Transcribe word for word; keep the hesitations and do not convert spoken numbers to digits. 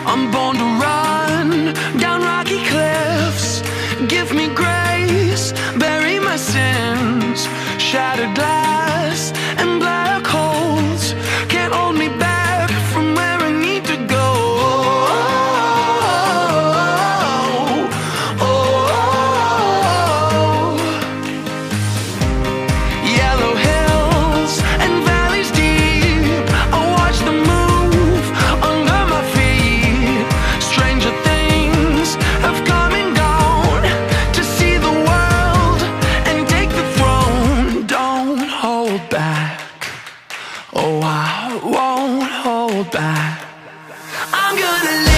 I'm born to run down rocky cliffs. Give me grace, bury my sins. Shattered glass and black holes can't hold me back from where I need to go. Oh, oh, oh. Yellow hills and valleys deep, I watch them move under my feet. Stranger things have come and gone to see the world and take the throne. Don't hold back, oh I won't hold back. I'm gonna